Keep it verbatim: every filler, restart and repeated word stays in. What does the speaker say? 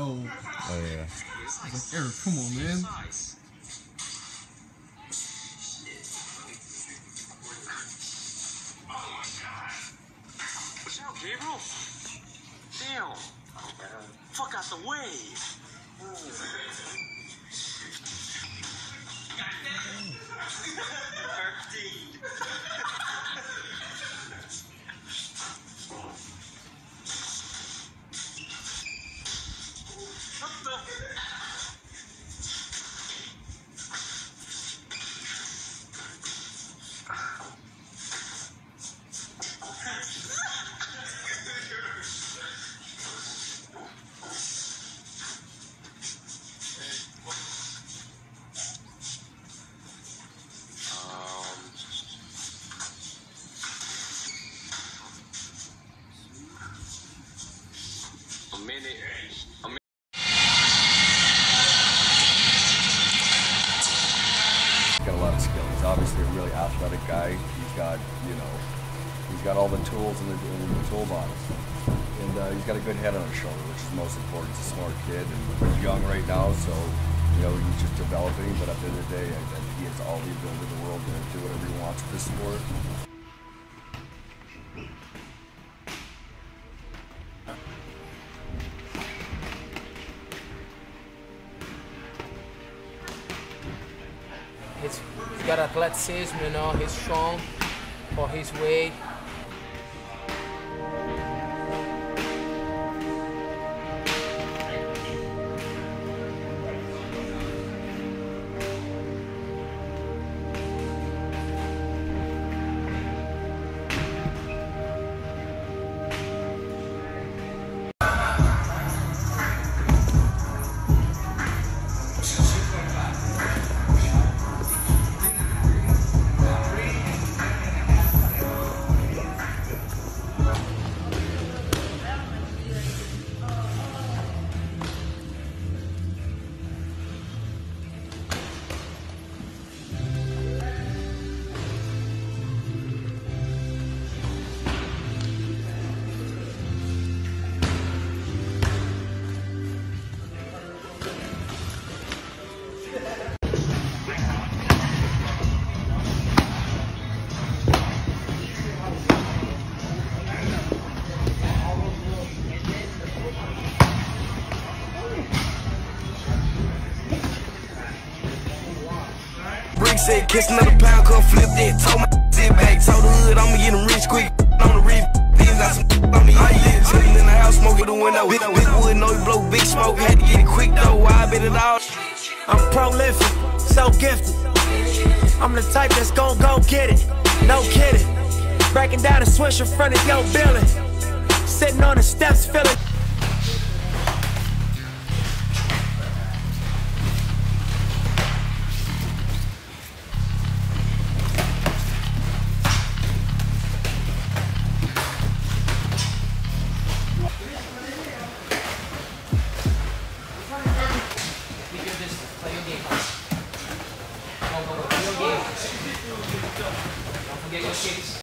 no. Oh yeah. I was like, Eric, come on, man. What's up, Gabriel? Damn. Fuck out the way. A minute. A minute. He's got a lot of skill. He's obviously a really athletic guy. He's got, you know, he's got all the tools in the, in the toolbox. And uh, he's got a good head on his shoulder, which is most important. He's a smart kid, and he's young right now, so, you know, he's just developing. But at the end of the day, I think he has all the ability in the world to do whatever he wants with this sport. He's, he's got athleticism, you know, he's strong for his weight. Said kiss another pound, come flip that. Told my sit back, told the hood I'ma get him rich quick. On the rip, things got some on me. I live chillin' in the house, smoking the window. Big, big wood, know he blow big smoke. Had to get it quick though, I bet it all. I'm prolific, so gifted. I'm the type that's gon' go get it, no kidding. Breaking down a swish in front of your building. Sitting on the steps, feeling. Play your game. Go, go, go. Play your game. Don't forget your kicks.